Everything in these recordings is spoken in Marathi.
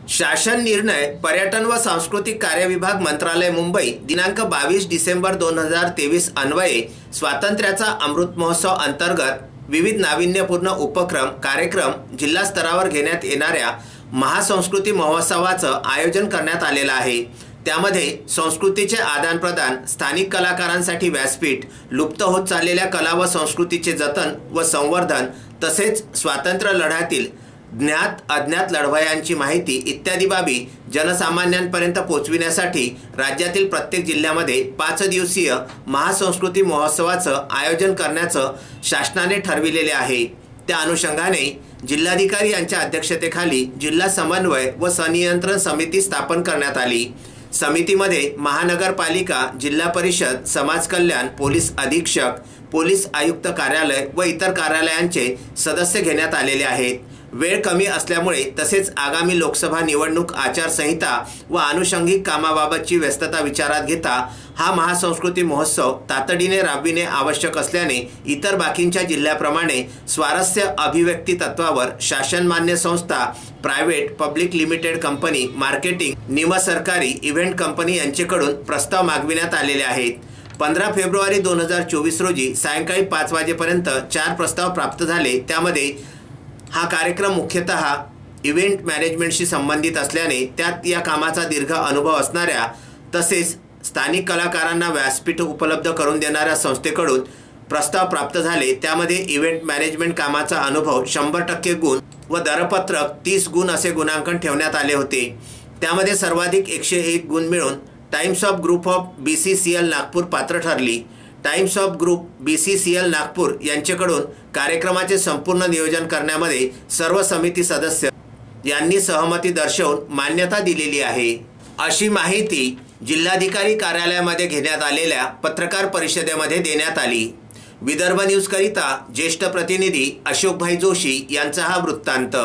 शासन निर्णय पर्यटन व सांस्कृतिक कार्य विभाग मंत्रालय मुंबई दिनांक 22 डिसेंबर 2023 अन्वये स्वातंत्र्याचा अमृत महोत्सव अंतर्गत विविध नाविन्यपूर्ण उपक्रम कार्यक्रम जिल्हा स्तरावर घेण्यात येणाऱ्या महासंस्कृती महोत्सवाचं आयोजन करण्यात आलेलं आहे। त्यामध्ये संस्कृतीचे आदान प्रदान, स्थानिक कलाकारांसाठी व्यासपीठ, लुप्त होत चाललेल्या कला व संस्कृतीचे जतन व संवर्धन तसेच स्वातंत्र्य लढ्यातील ज्ञात अज्ञात लढवयांची माहिती इत्यादी बाबी जनसामान्यांपर्यंत पोहोचविण्यासाठी राज्यातील प्रत्येक जिल्ह्यामध्ये 5 दिवसीय महासंस्कृती महोत्सवाचं आयोजन करण्याचं शासनाने ठरविलेले आहे। त्या अनुषंगाने जिल्हाधिकारी यांच्या अध्यक्षतेखाली जिल्हा समन्वय व संनियंत्रण समिती स्थापन करण्यात आली। समितीमध्ये महानगरपालिका, जिल्हा परिषद, समाज कल्याण, पोलीस अधीक्षक, पोलीस आयुक्त कार्यालय व इतर कार्यालयांचे सदस्य घेण्यात आलेले आहेत। वेळ कमी असल्यामुळे तसेच आगामी लोकसभा निवडणूक आचारसंहिता व आनुषंगिक कामाबाबतची व्यस्तता विचारात घेता हा महासंस्कृती महोत्सव तातडीने राबविणे आवश्यक असल्याने इतर बाकींच्या जिल्ह्याप्रमाणे स्वारस्य अभिव्यक्ती तत्वावर शासनमान्य संस्था, private public limited company, marketing, निमसरकारी इव्हेंट कंपनी यांच्याकडून प्रस्ताव मागविण्यात आलेले आहेत। 15 फेब्रुवारी 2024 रोजी सायंकाळी 5 वाजेपर्यंत 4 प्रस्ताव प्राप्त झाले। त्यामध्ये हा कार्यक्रम मुख्यतः इव्हेंट मॅनेजमेंटशी संबंधित असल्याने त्यात या कामाचा दीर्घ अनुभव असणाऱ्या तसेच स्थानिक कलाकारांना व्यासपीठ उपलब्ध करून देणाऱ्या संस्थेकडून प्रस्ताव प्राप्त झाले। त्यामध्ये इव्हेंट मॅनेजमेंट कामाचा अनुभव 100% गुण व दरपत्रक 30 गुण असे गुणांकन ठेवण्यात आले होते। त्यामध्ये सर्वाधिक 101 गुण मिळून times of group of BCCL Nagpur पात्र ठरली। Times of group BCCL Nagpur यांच्याकडून कार्यक्रमाचे संपूर्ण नियोजन करण्यामध्ये सर्व समिती सदस्य यांनी सहमती दर्शवून मान्यता दिलेली आहे, अशी माहिती जिल्हाधिकारी कार्यालयामध्ये घेण्यात आलेल्या पत्रकार परिषदेमध्ये देण्यात आली। विदर्भ न्यूज करिता ज्येष्ठ प्रतिनिधी अशोकभाई जोशी यांचा हा वृत्तांत।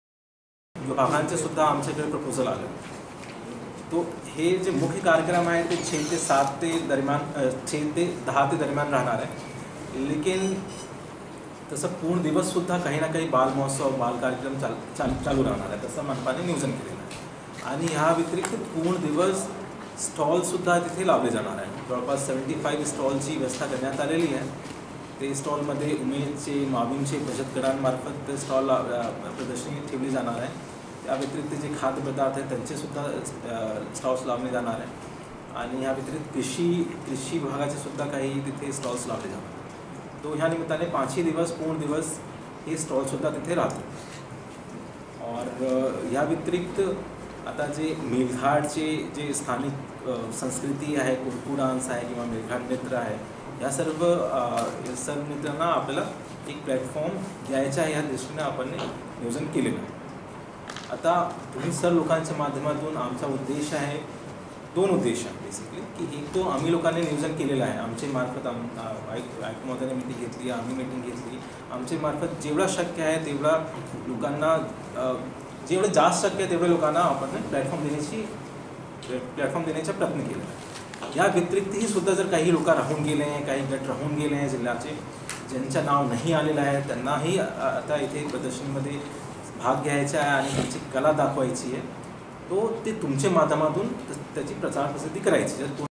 विभागांचे सुद्धा आमच्याकडे प्रपोजल आले। तो हे जे मुख्य कार्यक्रम आहे ते 6 ते 7 ते दरम्यान 6 ते 10 ते दरम्यान राहणार आहे। लेकिन तसं पूर्ण दिवस सुद्धा काही ना काही बाल महोत्सव, बाल कार्यक्रम चालू राहणार आहे, तसं मनपाने नियोजन केलेलं आहे। आणि ह्या व्यतिरिक्त पूर्ण दिवस स्टॉलसुद्धा तिथे लावले जाणार आहे। जवळपास 75 स्टॉलची व्यवस्था करण्यात आलेली आहे। ते स्टॉलमध्ये उमेदचे, मावींचे बचत गटांमार्फत ते स्टॉल प्रदर्शनी ठेवली जाणार आहे। त्या व्यतिरिक्त जे खाद्यपदार्थ आहेत त्यांचेसुद्धा स्टॉल्स लावले जाणार आहे। आणि ह्या व्यतिरिक्त कृषी विभागाचे सुद्धा काही तिथे स्टॉल्स लावले जाणार आहेत। तो ह्या निमित्ताने 5 दिवस पूर्ण दिवस हे स्टॉलसुद्धा तिथे राहतील। और ह्या व्यतिरिक्त आता जे मेळघाटचे जे स्थानिक संस्कृती आहे, कुरकू डान्स आहे किंवा मेळघाट नृत्य आहे, या सर्व नृत्यांना आपल्याला एक प्लॅटफॉर्म द्यायचा आहे, ह्या दृष्टीने आपण नियोजन केलेलं आहे। आता तुम्ही सर्व लोकांच्या माध्यमातून आमचा उद्देश आहे, 2 उद्देश आहेत बेसिकली, की एक तो आम्ही लोकांनी नियोजन केलेलं आहे। आमचे मार्फत आयुक्त महोदयाने मीटिंग घेतली, आम्ही मीटिंग घेतली। आमचे मार्फत जेवढा शक्य आहे तेवढा लोकांना, जेवढं जास्त शक्य आहे तेवढ्या लोकांना आपण प्लॅटफॉर्म देण्याचा प्रयत्न केला आहे। या व्यतिरिक्तही सुद्धा जर काही लोक राहून गेले आहे, काही गट राहून गेले आहे जिल्ह्याचे, ज्यांचं नाव नाही आलेलं आहे, त्यांनाही आता इथे प्रदर्शनीमध्ये भाग घ्यायचा आहे आणि त्यांची कला दाखवायची आहे। तो ते तुमच्या माध्यमातून त्याची प्रचार प्रसिद्धी करायची। जर